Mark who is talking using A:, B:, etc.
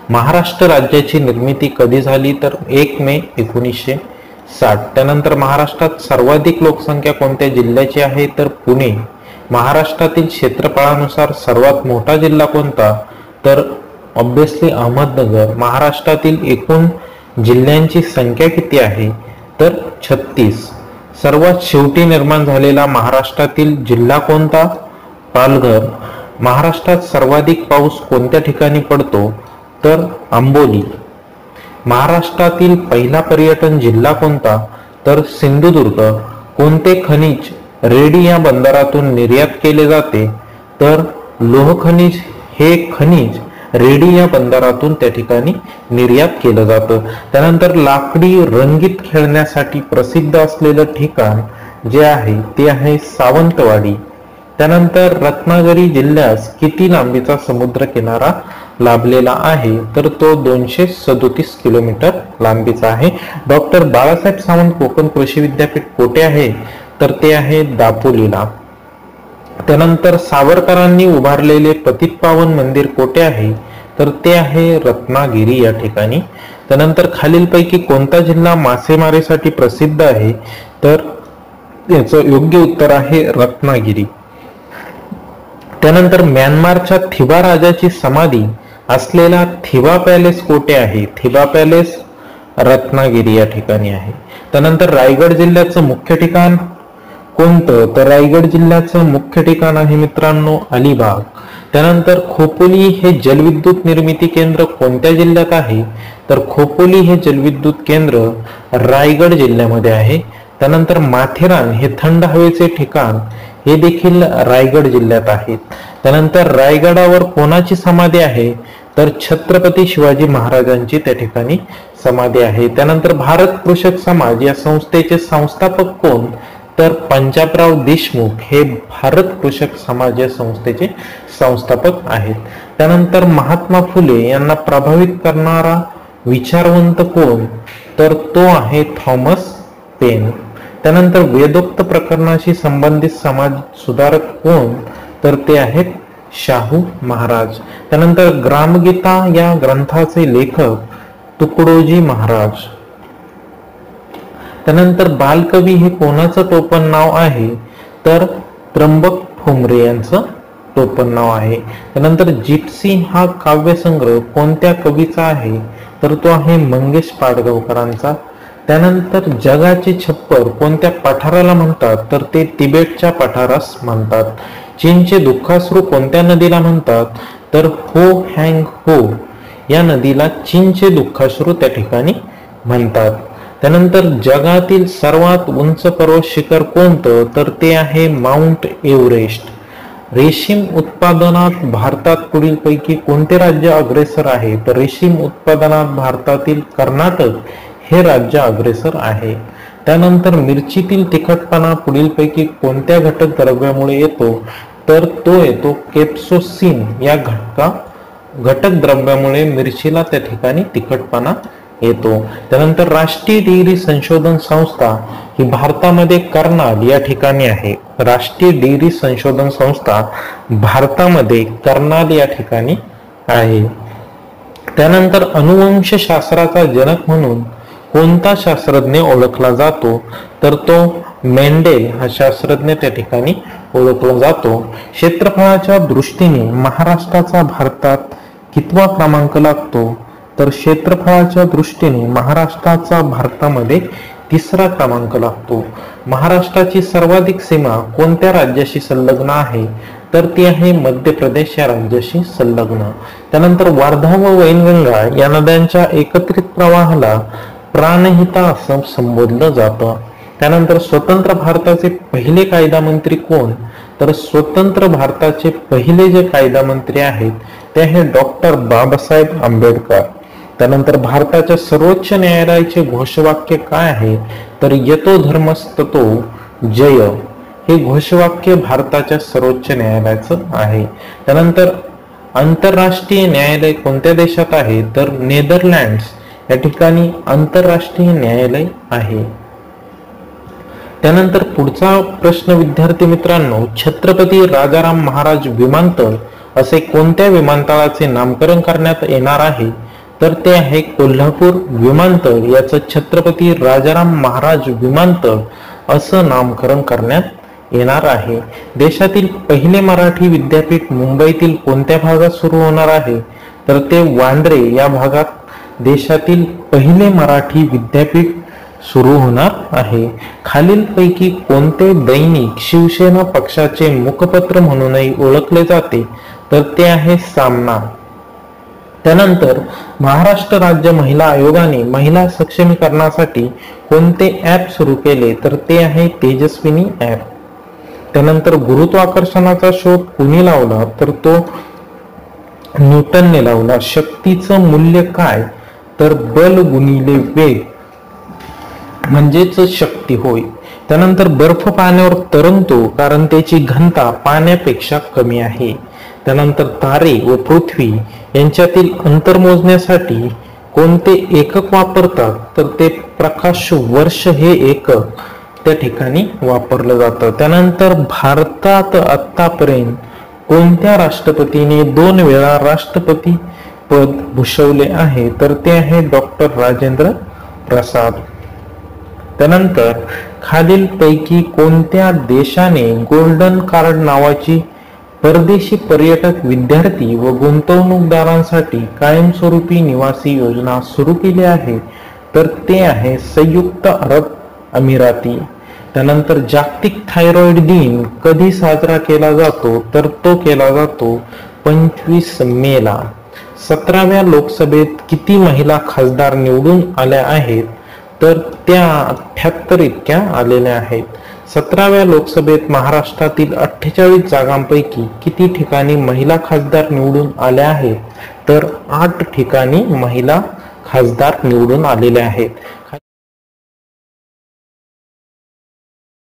A: महाराष्ट्र राज्याची निर्मिती कधी झाली तर 1 मे 1960. त्यानंतर महाराष्ट्रात सर्वाधिक लोकसंख्या कोणत्या जिल्ह्याची आहे तर पुणे. महाराष्ट्रातील क्षेत्रफळानुसार सर्वात मोठा जिल्हा कोणता तर ऑब्विसली अहमदनगर. महाराष्ट्रातील एकूण जिल्ह्यांची संख्या किती आहे तर 36. सर्वात शेवटी निर्माण झालेला महाराष्ट्रातील जिल्हा कोणता पालघर. महाराष्ट्रात सर्वाधिक पाऊस कोणत्या ठिकाणी पडतो तर आंबोली. महाराष्ट्रातील पहिला पर्यटन जिल्हा कोणता तर सिंधुदुर्ग. कोणते खनिज रेडी या बंदरातून निर्यात केले जाते तर लोह खनिज. हे खनिज रेडी या बंदरातून त्या ठिकाणी निर्यात केलं जातं. त्यानंतर लाकडी रंगीत खेळण्यासाठी प्रसिद्ध असलेलं ठिकाण जे आहे ते आहे सावंतवाडी. त्यानंतर रत्नागिरी जिल्ह्यास किती लांबीचा समुद्र किनारा लाभलेला आहे तर तो 237 किलोमीटर लांबीचा आहे. डॉक्टर बाळासाहेब सावंत कोकण कृषी विद्यापीठ कोठे आहे तर ते आहे दापोलीला. त्यानंतर सावरकरांनी उभारलेले पतितपावन मंदिर कोठे आहे तर ते आहे रत्नागिरी या ठिकाणी. त्यानंतर खालीलपैकी कोणता जिल्हा मासेमारीसाठी प्रसिद्ध आहे तर याचं योग्य उत्तर आहे रत्नागिरी. त्यानंतर म्यानमारच्या थिबा राजाची समाधी असलेला थिबा पॅलेस कोठे आहे. थिबा पॅलेस रत्नागिरी या ठिकाणी आहे. त्यानंतर रायगड जिल्ह्याचं मुख्य ठिकाण कोणतं तर रायगड जिल्ह्याचं मुख्य ठिकाण आहे मित्रांनो अलिबाग. त्यानंतर खोपोली हे जलविद्युत निर्मिती केंद्र कोणत्या जिल्ह्यात आहे तर खोपोली हे जलविद्युत केंद्र रायगड जिल्ह्यामध्ये आहे. त्यानंतर माथेरान हे थंड हवेचे ठिकाण हे देखील रायगड जिल्ह्यात आहे. त्यानंतर रायगडावर कोणाची समाधी आहे तर छत्रपती शिवाजी महाराजांची त्या ठिकाणी समाधी आहे. त्यानंतर भारत कृषक समाज या संस्थेचे संस्थापक कोण तर पंजाबराव देशमुख हे भारत कृषक समाज या संस्थेचे संस्थापक आहेत. त्यानंतर महात्मा फुले यांना प्रभावित करणारा विचारवंत कोण तर तो आहे थॉमस पेन. त्यानंतर वेदोक्त प्रकरणाशी संबंधित समाज सुधारक कोण तर ते आहेत शाहू महाराज. त्यानंतर ग्रामगीता या ग्रंथाचे लेखक तुकडोजी महाराज. त्यानंतर बालकवी हे कोणाचं टोपण नाव आहे तर त्र्यंबक ठोंबरे यांचं टोपण नाव आहे. त्यानंतर जिप्सी हा काव्यसंग्रह कोणत्या कवीचा आहे तर तो आहे मंगेश पाडगावकरांचा. त्यानंतर जगाचे छप्पर कोणत्या पठाराला म्हणतात तर ते तिबेटच्या पठारास म्हणतात. चीनचे दुःखाश्रू कोणत्या नदीला म्हणतात तर हो हँग हो या नदीला चीनचे दुःखाश्रू त्या ठिकाणी म्हणतात. त्यानंतर जगातील सर्वात उंच पर्वत शिखर कोणतं तर ते आहे माउंट एव्हरेस्ट. रेशीम उत्पादनात भारतात पुढीलपैकी कोणते राज्य अग्रेसर आहे तर रेशीम उत्पादनात भारतातील कर्नाटक हे राज्य अग्रेसर आहे. त्यानंतर मिरचीतील तिखटपणा पुढीलपैकी कोणत्या घटक द्रव्यामुळे येतो तर तो येतो केप्सोसिन या घटक द्रव्यामुळे मिरचीला त्या ठिकाणी तिखटपणा येतो. त्यानंतर राष्ट्रीय डेअरी संशोधन संस्था ही भारतामध्ये कर्नाल या ठिकाणी आहे. राष्ट्रीय डेअरी संशोधन संस्था भारतामध्ये कर्नाल या ठिकाणी आहे. त्यानंतर अनुवंशशास्त्राचा जनक म्हणून कोणता शास्त्रज्ञ ओळखला जातो तर तो मेंडेल हा शास्त्रज्ञ त्या ठिकाणी ओळखला जातो. क्षेत्रफळाच्या दृष्टीने महाराष्ट्राचा भारतात कितवा क्रमांक लागतो तर क्षेत्रफळाच्या दृष्टीने महाराष्ट्राचा भारतामध्ये 3रा क्रमांक लागतो. महाराष्ट्राची सर्वाधिक सीमा कोणत्या राज्याशी संलग्न आहे तर ती आहे मध्य प्रदेश या राज्याशी संलग्न. त्यानंतर वर्धा व वैनगंगा या नद्यांच्या एकत्रित प्रवाहाला प्राणहिता असं संबोधलं जातं. त्यानंतर स्वतंत्र भारताचे पहिले कायदा मंत्री कोण तर स्वतंत्र भारताचे पहिले जे कायदा मंत्री आहेत ते आहे डॉक्टर बाबासाहेब आंबेडकर. त्यानंतर भारताच्या सर्वोच्च न्यायालयाचे घोषवाक्य काय आहे तर यतो धर्मस्ततो जय हे घोषवाक्य भारताच्या सर्वोच्च न्यायालयाचं आहे. त्यानंतर आंतरराष्ट्रीय न्यायालय कोणत्या देशात आहे तर नेदरलँड्स या ठिकाणी आंतरराष्ट्रीय न्यायालय आहे. त्यानंतर पुढचा प्रश्न विद्यार्थी मित्रांनो, छत्रपती राजाराम महाराज विमानतळ असे कोणत्या विमानतळाचे नामकरण करण्यात येणार आहे तर ते आहे कोल्हापूर विमानतळ. याचं छत्रपती राजाराम महाराज विमानतळ असं नामकरण करण्यात येणार आहे. देशातील पहिले मराठी विद्यापीठ मुंबईतील कोणत्या भागात सुरू होणार आहे? तर ते वांद्रे या भागात देशातील पहिले मराठी विद्यापीठ सुरू होणार आहे. खालीलपैकी कोणते दैनिक शिवसेना पक्षाचे मुखपत्र म्हणूनही ओळखले जाते? तर ते आहे सामना. त्यानंतर महाराष्ट्र राज्य महिला आयोगाने महिला सक्षमीकरणासाठी कोणते ऍप सुरू केले? तर ते आहे तेजस्विनी ऍप. त्यानंतर गुरुत्वाकर्षणाचा शोध कुणी लावला? तर तो न्यूटनने लावला. शक्तीचं मूल्य काय? तर बल गुणिले वेग म्हणजेच शक्ती होय. त्यानंतर बर्फ पाण्यावर तरंगतो कारण त्याची घनता पाण्यापेक्षा कमी आहे. त्यानंतर तारे व पृथ्वी यांच्यातील अंतर मोजण्यासाठी कोणते एकक वापरतात? तर ते प्रकाश वर्ष हे एकक त्या ठिकाणी वापरलं जातं. त्यानंतर भारतात आतापर्यंत कोणत्या राष्ट्रपतीने 2 वेळा राष्ट्रपती पद भूषवले आहे? तर ते आहे डॉक्टर राजेंद्र प्रसाद. त्यानंतर खालीलपैकी कोणत्या देशाने गोल्डन कार्ड नावाची परदेशी पर्यटक विद्यार्थी व गुंतवणूकदारांसाठी कायमस्वरूपी निवासी योजना सुरू केली आहे? तर ते आहे संयुक्त अरब अमिराती. त्यानंतर जागतिक थायरॉइड दिन कधी साजरा केला जातो? तर तो केला जातो 25 मेला. 17व्या लोकसभेत किती महिला खासदार निवडून आल्या आहेत? तर त्या 78 इतक्या आलेल्या आहेत. 17व्या लोकसभेत महाराष्ट्रातील 48 जागांपैकी किती ठिकाणी महिला खासदार निवडून आल्या आहेत? तर 8 ठिकाणी महिला खासदार निवडून आलेले आहेत.